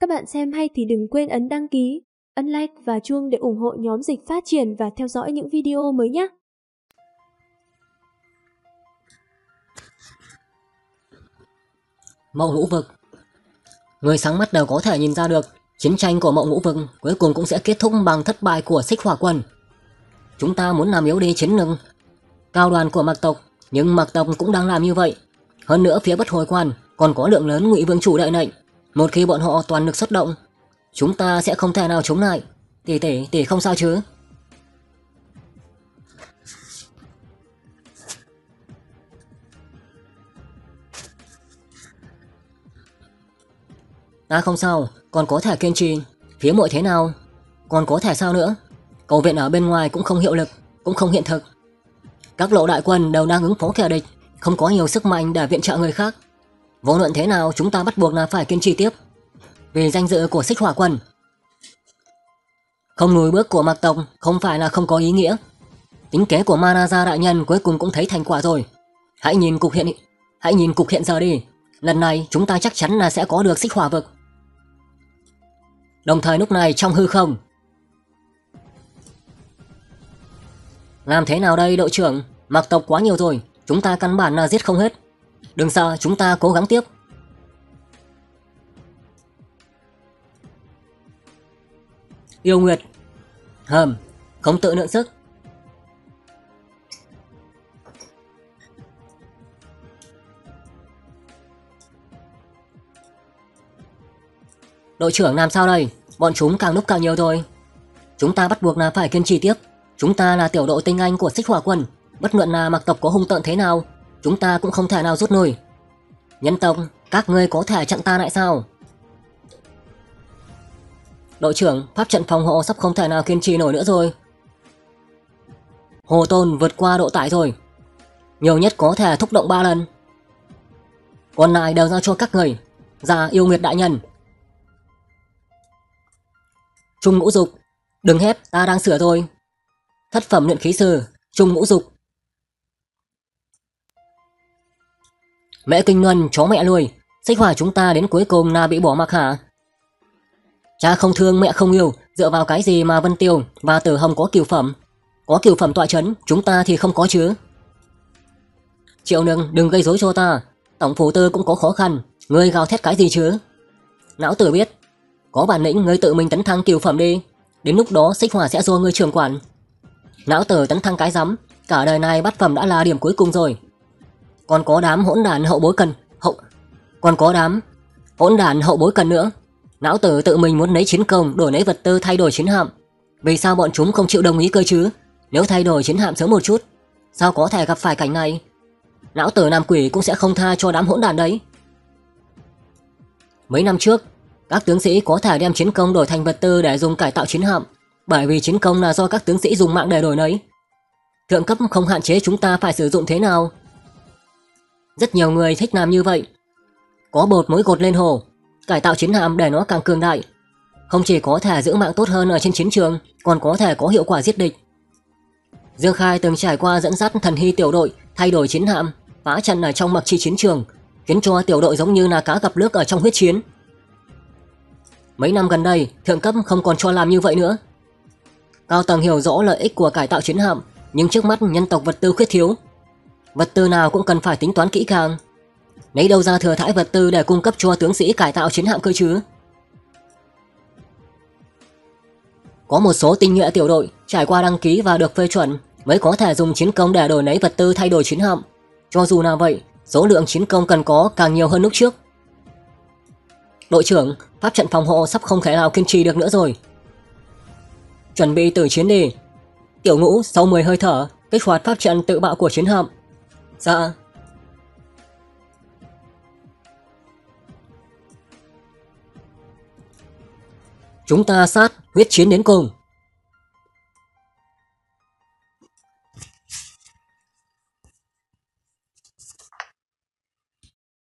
Các bạn xem hay thì đừng quên ấn đăng ký, ấn like và chuông để ủng hộ nhóm Dịch Phát Triển và theo dõi những video mới nhé. Mộ Ngũ Vực. Người sáng mắt đều có thể nhìn ra được chiến tranh của Mộ Ngũ Vực cuối cùng cũng sẽ kết thúc bằng thất bại của Xích Hỏa Quân. Chúng ta muốn làm yếu đi chiến lực cao đoàn của Mạc tộc, nhưng Mạc tộc cũng đang làm như vậy. Hơn nữa phía Bất Hồi Quan còn có lượng lớn Ngụy Vương chủ đợi lệnh. Một khi bọn họ toàn lực xuất động, chúng ta sẽ không thể nào chống lại. Tỷ không sao chứ? Ta không sao, còn có thể kiên trì. Phía muội thế nào? Còn có thể sao nữa? Cầu viện ở bên ngoài cũng không hiệu lực, cũng không hiện thực. Các lộ đại quân đều đang ứng phó kẻ địch, không có nhiều sức mạnh để viện trợ người khác. Vô luận thế nào chúng ta bắt buộc là phải kiên trì tiếp, vì danh dự của Xích Hỏa Quân. Không lùi bước của Mạc tộc không phải là không có ý nghĩa. Tính kế của Manager đại nhân cuối cùng cũng thấy thành quả rồi. Hãy nhìn cục hiện giờ đi. Lần này chúng ta chắc chắn là sẽ có được Xích Hỏa Vực. Đồng thời lúc này trong hư không, làm thế nào đây đội trưởng? Mạc tộc quá nhiều rồi, chúng ta căn bản là giết không hết. Đừng sợ, chúng ta cố gắng tiếp. Yêu Nguyệt. Không tự lượng sức. Đội trưởng làm sao đây? Bọn chúng càng lúc càng nhiều rồi. Chúng ta bắt buộc là phải kiên trì tiếp. Chúng ta là tiểu đội tinh anh của Xích Hỏa Quân. Bất luận là Mạc tộc có hung tợn thế nào, chúng ta cũng không thể nào rút lui. Nhân tộc, các ngươi có thể chặn ta lại sao? Đội trưởng, pháp trận phòng hộ sắp không thể nào kiên trì nổi nữa rồi. Hồ Tôn vượt qua độ tải rồi. Nhiều nhất có thể thúc động 3 lần. Còn lại đều giao cho các người. Dạ, Yêu Nguyệt đại nhân. Trung Ngũ Dục. Đừng hét, ta đang sửa rồi. Thất phẩm luyện khí sư, Trung Ngũ Dục. Mẹ Kinh Luân, chó mẹ nuôi. Xích Hỏa chúng ta đến cuối cùng là bị bỏ mặc hả? Cha không thương mẹ không yêu, dựa vào cái gì mà Vân Tiêu và Tử Hồng có cửu phẩm? Có cửu phẩm tọa chấn, chúng ta thì không có chứ. Triệu Nương, đừng gây rối cho ta. Tổng phủ tư cũng có khó khăn, ngươi gào thét cái gì chứ? Lão Tử biết, có bản lĩnh ngươi tự mình tấn thăng cửu phẩm đi. Đến lúc đó Xích Hỏa sẽ do ngươi trưởng quản. Lão Tử tấn thăng cái rắm, cả đời này bát phẩm đã là điểm cuối cùng rồi. Còn có đám hỗn đản hậu bối cần nữa. Lão Tử tự mình muốn lấy chiến công đổi lấy vật tư thay đổi chiến hạm. Vì sao bọn chúng không chịu đồng ý cơ chứ? Nếu thay đổi chiến hạm sớm một chút, sao có thể gặp phải cảnh này? Lão Tử làm quỷ cũng sẽ không tha cho đám hỗn đản đấy. Mấy năm trước, các tướng sĩ có thể đem chiến công đổi thành vật tư để dùng cải tạo chiến hạm, bởi vì chiến công là do các tướng sĩ dùng mạng để đổi lấy. Thượng cấp không hạn chế chúng ta phải sử dụng thế nào. Rất nhiều người thích làm như vậy. Có bột mối gột lên hồ, cải tạo chiến hạm để nó càng cường đại. Không chỉ có thể giữ mạng tốt hơn ở trên chiến trường, còn có thể có hiệu quả giết địch. Dương Khai từng trải qua dẫn dắt Thần Hy tiểu đội thay đổi chiến hạm, phá trận ở trong mặc chi chiến trường, khiến cho tiểu đội giống như là cá gặp nước ở trong huyết chiến. Mấy năm gần đây, thượng cấp không còn cho làm như vậy nữa. Cao tầng hiểu rõ lợi ích của cải tạo chiến hạm, nhưng trước mắt nhân tộc vật tư khuyết thiếu. Vật tư nào cũng cần phải tính toán kỹ càng. Lấy đâu ra thừa thãi vật tư để cung cấp cho tướng sĩ cải tạo chiến hạm cơ chứ? Có một số tinh nhuệ tiểu đội trải qua đăng ký và được phê chuẩn mới có thể dùng chiến công để đổi lấy vật tư thay đổi chiến hạm. Cho dù là vậy, số lượng chiến công cần có càng nhiều hơn lúc trước. Đội trưởng, pháp trận phòng hộ sắp không thể nào kiên trì được nữa rồi. Chuẩn bị tử chiến đi. Tiểu Ngũ sau 10 hơi thở kích hoạt pháp trận tự bạo của chiến hạm. Dạ. Chúng ta sát, huyết chiến đến cùng.